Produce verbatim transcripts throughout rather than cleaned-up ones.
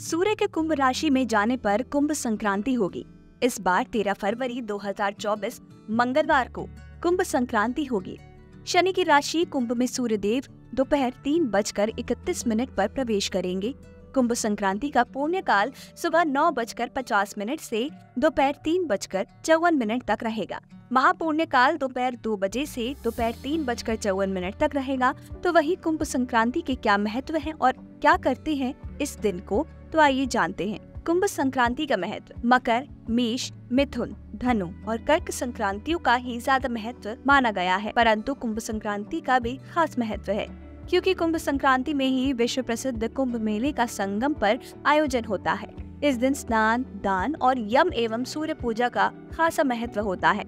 सूर्य के कुंभ राशि में जाने पर कुंभ संक्रांति होगी। इस बार तेरह फरवरी दो हज़ार चौबीस मंगलवार को कुंभ संक्रांति होगी। शनि की राशि कुंभ में सूर्य देव दोपहर तीन बजकर इकतीस मिनट पर प्रवेश करेंगे। कुंभ संक्रांति का पुण्य काल सुबह नौ बजकर पचास मिनट से दोपहर तीन बजकर चौवन मिनट तक रहेगा। महापुण्य काल दोपहर दो बजे से दोपहर तीन बजकर चौवन मिनट तक रहेगा। तो वही कुंभ संक्रांति के क्या महत्व है और क्या करते हैं इस दिन को, तो आइए जानते हैं। कुंभ संक्रांति का महत्व। मकर, मेष, मिथुन, धनु और कर्क संक्रांतियों का ही ज्यादा महत्व माना गया है, परंतु कुंभ संक्रांति का भी खास महत्व है, क्योंकि कुंभ संक्रांति में ही विश्व प्रसिद्ध कुंभ मेले का संगम पर आयोजन होता है। इस दिन स्नान, दान और यम एवं सूर्य पूजा का खासा महत्व होता है।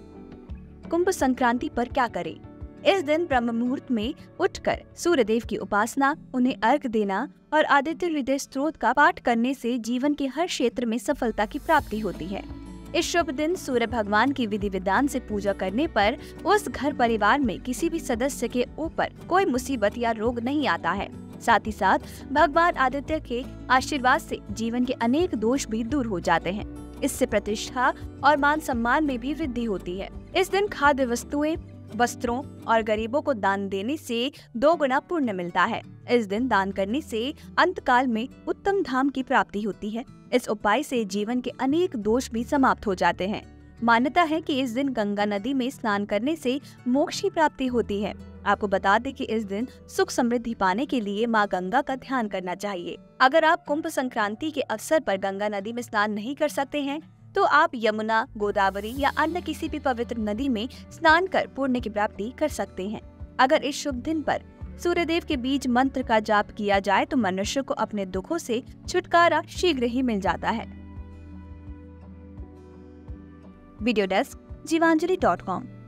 कुंभ संक्रांति पर क्या करें? इस दिन ब्रह्म मुहूर्त में उठकर सूर्य देव की उपासना, उन्हें अर्घ देना और आदित्य हृदय स्तोत्र का पाठ करने से जीवन के हर क्षेत्र में सफलता की प्राप्ति होती है। इस शुभ दिन सूर्य भगवान की विधि विधान से पूजा करने पर उस घर परिवार में किसी भी सदस्य के ऊपर कोई मुसीबत या रोग नहीं आता है। साथ ही साथ भगवान आदित्य के आशीर्वाद से जीवन के अनेक दोष भी दूर हो जाते हैं। इससे प्रतिष्ठा और मान सम्मान में भी वृद्धि होती है। इस दिन खाद्य वस्तुएं, वस्त्रों और गरीबों को दान देने से दो गुना पुण्य मिलता है। इस दिन दान करने से अंतकाल में उत्तम धाम की प्राप्ति होती है। इस उपाय से जीवन के अनेक दोष भी समाप्त हो जाते हैं। मान्यता है कि इस दिन गंगा नदी में स्नान करने से मोक्ष की प्राप्ति होती है। आपको बता दें कि इस दिन सुख समृद्धि पाने के लिए माँ गंगा का ध्यान करना चाहिए। अगर आप कुंभ संक्रांति के अवसर पर गंगा नदी में स्नान नहीं कर सकते हैं, तो आप यमुना, गोदावरी या अन्य किसी भी पवित्र नदी में स्नान कर पुण्य की प्राप्ति कर सकते हैं। अगर इस शुभ दिन पर सूर्यदेव के बीज मंत्र का जाप किया जाए तो मनुष्य को अपने दुखों से छुटकारा शीघ्र ही मिल जाता है। Video desk Jeevanjali dot com.